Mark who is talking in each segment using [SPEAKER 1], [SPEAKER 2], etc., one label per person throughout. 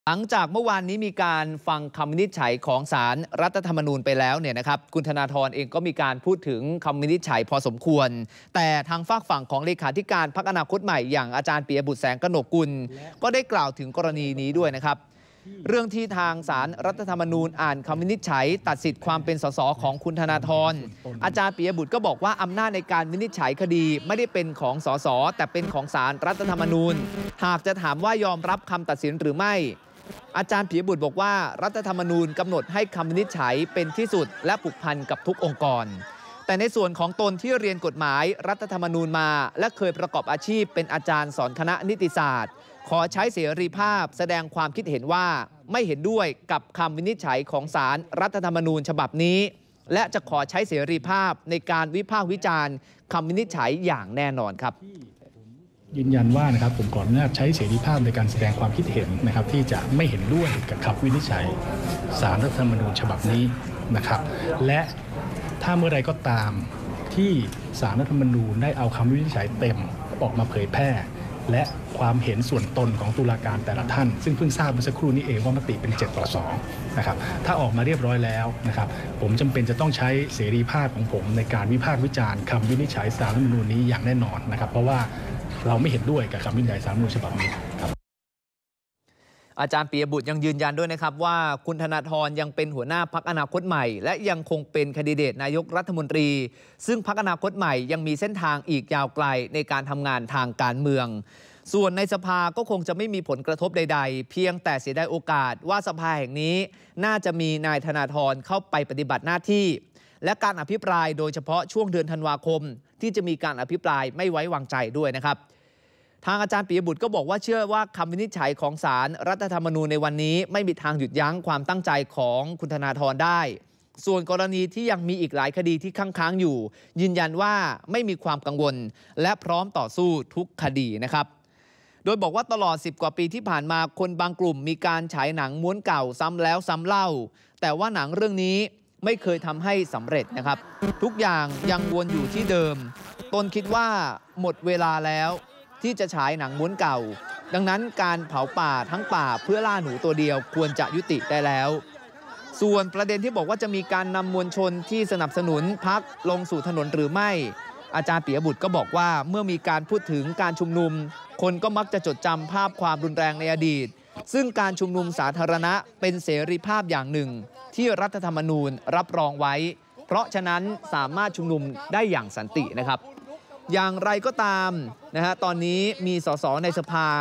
[SPEAKER 1] หลังจากเมื่อวานนี้มีการฟังคำวินิจฉัยของศาลรัฐธรรมนูญไปแล้วเนี่ยนะครับคุณธนาธรเองก็มีการพูดถึงคำวินิจฉัยพอสมควรแต่ทางฝากฝั่งของเลขาธิการพรรคอนาคตใหม่อย่างอาจารย์ปิยบุตรแสงกนกกุลก็ได้กล่าวถึงกรณีนี้ด้วยนะครับเรื่องที่ทางศาลรัฐธรรมนูญอ่านคำวินิจฉัยตัดสิทธิ์ความเป็นสสของคุณธนาธรอาจารย์ปิยบุตรก็บอกว่าอำนาจในการวินิจฉัยคดีไม่ได้เป็นของสสแต่เป็นของศาลรัฐธรรมนูญหากจะถามว่ายอมรับคำตัดสินหรือไม่อาจารย์ปิยบุตรบอกว่ารัฐธรรมนูญกำหนดให้คำวินิจฉัยเป็นที่สุดและผูกพันกับทุกองค์กรแต่ในส่วนของตนที่เรียนกฎหมายรัฐธรรมนูญมาและเคยประกอบอาชีพเป็นอาจารย์สอนคณะนิติศาสตร์ขอใช้เสรีภาพแสดงความคิดเห็นว่าไม่เห็นด้วยกับคำวินิจฉัยของศาลรัฐธรรมนูญฉบับนี้และจะขอใช้เสรีภาพในการวิพากษ์วิจารณ์คำวินิจฉัยอย่างแน่นอนครับ
[SPEAKER 2] ยืนยันว่านะครับผมขออนุญาตใช้เสรีภาพในการแสดงความคิดเห็นนะครับที่จะไม่เห็นด้วยกับคำวินิจฉัยศาลรัฐธรรมนูญฉบับนี้นะครับและถ้าเมื่อใดก็ตามที่ศาลรัฐธรรมนูญได้เอาคำวินิจฉัยเต็มออกมาเผยแพร่และความเห็นส่วนตนของตุลาการแต่ละท่านซึ่งเพิ่งทราบเมื่อสักครู่นี้เองว่ามติเป็น7-2นะครับถ้าออกมาเรียบร้อยแล้วนะครับผมจำเป็นจะต้องใช้เสรีภาพของผมในการวิพากษ์วิจารณ์คำวินิจฉัยศาลรัฐธรรมนูญนี้อย่างแน่นอนนะครับเพราะว่าเราไม่เห็นด้วยกับคำวินิจฉัยศาลรัฐธรรมนูญฉบับนี้ครับ
[SPEAKER 1] อาจารย์ปิยบุตรยังยืนยันด้วยนะครับว่าคุณธนาธรยังเป็นหัวหน้าพรรคอนาคตใหม่และยังคงเป็นแคนดิเดตนายกรัฐมนตรีซึ่งพรรคอนาคตใหม่ยังมีเส้นทางอีกยาวไกลในการทำงานทางการเมืองส่วนในสภาก็คงจะไม่มีผลกระทบใดๆเพียงแต่เสียดายโอกาสว่าสภาแห่งนี้น่าจะมีนายธนาธรเข้าไปปฏิบัติหน้าที่และการอภิปรายโดยเฉพาะช่วงเดือนธันวาคมที่จะมีการอภิปรายไม่ไว้วางใจด้วยนะครับทางอาจารย์ปิยบุตรก็บอกว่าเชื่อว่าคำวินิจฉัยของศาลรัฐธรรมนูญในวันนี้ไม่มีทางหยุดยั้งความตั้งใจของคุณธนาธรได้ส่วนกรณีที่ยังมีอีกหลายคดีที่ค้างอยู่ยืนยันว่าไม่มีความกังวลและพร้อมต่อสู้ทุกคดีนะครับโดยบอกว่าตลอด10 กว่าปีที่ผ่านมาคนบางกลุ่มมีการฉายหนังม้วนเก่าซ้ำแล้วซ้ำเล่าแต่ว่าหนังเรื่องนี้ไม่เคยทำให้สำเร็จนะครับทุกอย่างยังวนอยู่ที่เดิมตนคิดว่าหมดเวลาแล้วที่จะฉายหนังม้วนเก่าดังนั้นการเผาป่าทั้งป่าเพื่อล่าหนูตัวเดียวควรจะยุติได้แล้วส่วนประเด็นที่บอกว่าจะมีการนำมวลชนที่สนับสนุนพรรคลงสู่ถนนหรือไม่อาจารย์ปิยบุตรก็บอกว่าเมื่อมีการพูดถึงการชุมนุมคนก็มักจะจดจำภาพความรุนแรงในอดีตซึ่งการชุมนุมสาธารณะเป็นเสรีภาพอย่างหนึ่งที่รัฐธรรมนูญรับรองไว้เพราะฉะนั้นสามารถชุมนุมได้อย่างสันตินะครับอย่างไรก็ตามตอนนี้มีสสในสภา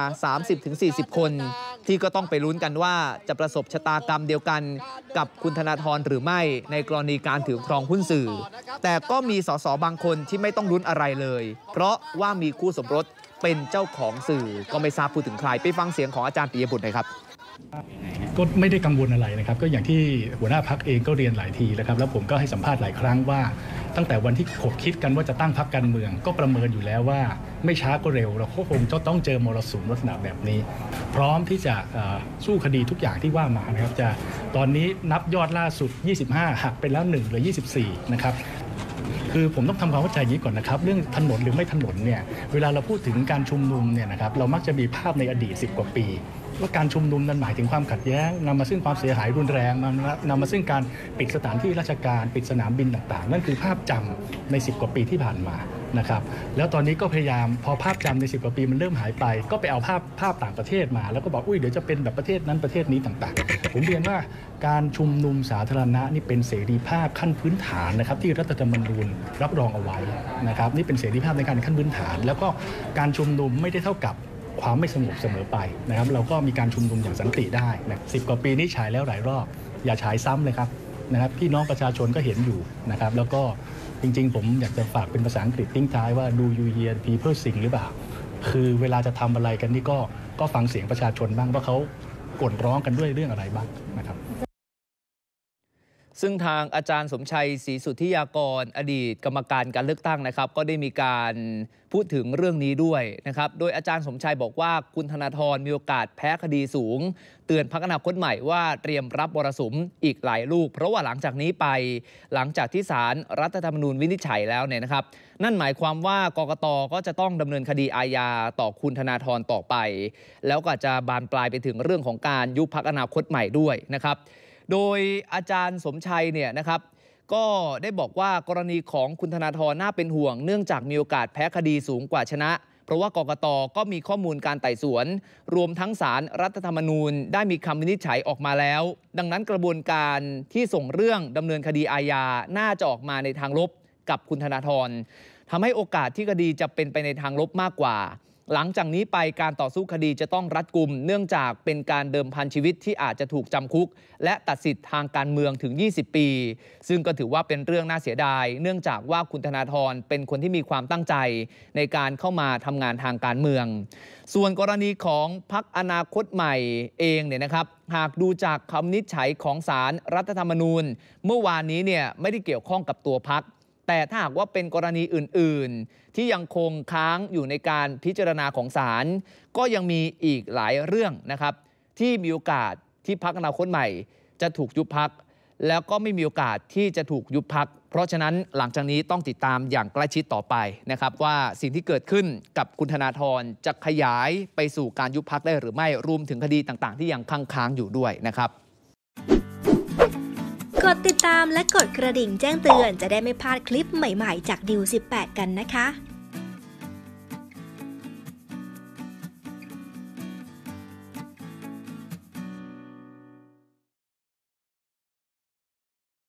[SPEAKER 1] 30-40 คนที่ก็ต้องไปลุ้นกันว่าจะประสบชะตากรรมเดียวกันกับคุณธนาธรหรือไม่ในกรณีการถือครองหุ้นสื่อแต่ก็มีสสบางคนที่ไม่ต้องลุ้นอะไรเลยเพราะว่ามีคู่สมรสเป็นเจ้าของสื่อก็ไม่ทราบพูดถึงใครไปฟังเสียงของอาจารย์ปิยบุตรหน่อยครับ
[SPEAKER 2] ก็ไม่ได้กังวลอะไรนะครับก็อย่างที่หัวหน้าพรรคเองก็เรียนหลายทีแล้วครับแล้วผมก็ให้สัมภาษณ์หลายครั้งว่าตั้งแต่วันที่ขบคิดกันว่าจะตั้งพรรคการเมืองก็ประเมินอยู่แล้วว่าไม่ช้าก็เร็วเราคงจะต้องเจอมรสุมลักษณะแบบนี้พร้อมที่จะสู้คดีทุกอย่างที่ว่ามานะครับจะตอนนี้นับยอดล่าสุด25หักไปแล้ว1เหลือ24นะครับคือผมต้องทำความเข้าใจอย่างนี้ก่อนนะครับเรื่องถนนหรือไม่ถนนเนี่ยเวลาเราพูดถึงการชุมนุมเนี่ยนะครับเรามักจะมีภาพในอดีต10 กว่าปีว่าการชุมนุมนั้นหมายถึงความขัดแย้งนำมาซึ่งความเสียหายรุนแรงนำมาซึ่งการปิดสถานที่ราชการปิดสนามบินต่างๆนั่นคือภาพจำใน10 กว่าปีที่ผ่านมานะครับแล้วตอนนี้ก็พยายามพอภาพจำใน10 กว่าปีมันเริ่มหายไปก็ไปเอาภาพต่างประเทศมาแล้วก็บอกเดี๋ยวจะเป็นแบบประเทศนั้นประเทศนี้ต่างๆผมเรียนว่าการชุมนุมสาธารณะนี่เป็นเสรีภาพขั้นพื้นฐานนะครับที่รัฐธรรมนูญรับรองเอาไว้นะครับนี่เป็นเสรีภาพในการขั้นพื้นฐานแล้วก็การชุมนุมไม่ได้เท่ากับความไม่สงบเสมอไปนะครับเราก็มีการชุมนุมอย่างสันติได้นะ10 กว่าปีนี้ฉายแล้วหลายรอบอย่าฉายซ้ำเลยครับนะครับพี่น้องประชาชนก็เห็นอยู่นะครับแล้วก็จริงๆผมอยากจะฝากเป็นภาษาอังกฤษทิ้งท้ายว่า Do you hear people sing หรือเปล่าคือเวลาจะทำอะไรกันนี่ก็ฟังเสียงประชาชนบ้างว่าเขากล่นร้องกันด้วยเรื่องอะไรบ้างนะครับ
[SPEAKER 1] ซึ่งทางอาจารย์สมชัยศรีสุทธิยากรอดีตกรรมการการเลือกตั้งนะครับก็ได้มีการพูดถึงเรื่องนี้ด้วยนะครับโดยอาจารย์สมชัยบอกว่าคุณธนาธรมีโอกาสแพ้คดีสูงเตือนพรรคอนาคตใหม่ว่าเตรียมรับมรสุมอีกหลายลูกเพราะว่าหลังจากนี้ไปหลังจากที่ศาลรัฐธรรมนูญวินิจฉัยแล้วเนี่ยนะครับนั่นหมายความว่ากกต.ก็จะต้องดำเนินคดีอาญาต่อคุณธนาธรต่อไปแล้วก็จะบานปลายไปถึงเรื่องของการยุบพรรคอนาคตใหม่ด้วยนะครับโดยอาจารย์สมชัยเนี่ยนะครับก็ได้บอกว่ากรณีของคุณธนาธรน่าเป็นห่วงเนื่องจากมีโอกาสแพ้คดีสูงกว่าชนะเพราะว่ากกต.ก็มีข้อมูลการไต่สวนรวมทั้งศาลรัฐธรรมนูญได้มีคำวินิจฉัยออกมาแล้วดังนั้นกระบวนการที่ส่งเรื่องดำเนินคดีอาญาน่าจะออกมาในทางลบกับคุณธนาธรทำให้โอกาสที่คดีจะเป็นไปในทางลบมากกว่าหลังจากนี้ไปการต่อสู้คดีจะต้องรัดกุมเนื่องจากเป็นการเดิมพันชีวิตที่อาจจะถูกจำคุกและตัดสิทธิ์ทางการเมืองถึง20 ปีซึ่งก็ถือว่าเป็นเรื่องน่าเสียดายเนื่องจากว่าคุณธนาธรเป็นคนที่มีความตั้งใจในการเข้ามาทำงานทางการเมืองส่วนกรณีของพรรคอนาคตใหม่เองเนี่ยนะครับหากดูจากคำวินิจฉัยของศาลรัฐธรรมนูญเมื่อวานนี้เนี่ยไม่ได้เกี่ยวข้องกับตัวพรรคแต่ถ้าหากว่าเป็นกรณีอื่นๆที่ยังคงค้างอยู่ในการพิจารณาของศาลก็ยังมีอีกหลายเรื่องนะครับที่มีโอกาสที่พรรคอนาคตใหม่จะถูกยุบพรรคแล้วก็ไม่มีโอกาสที่จะถูกยุบพรรคเพราะฉะนั้นหลังจากนี้ต้องติดตามอย่างใกล้ชิดต่อไปนะครับว่าสิ่งที่เกิดขึ้นกับคุณธนาธรจะขยายไปสู่การยุบพรรคได้หรือไม่รวมถึงคดีต่างๆที่ยังค้างอยู่ด้วยนะครับ
[SPEAKER 3] กดติดตามและกดกระดิ่งแจ้งเตือนจะได้ไม่พลาดคลิปใหม่ๆจากดิว18กันนะคะ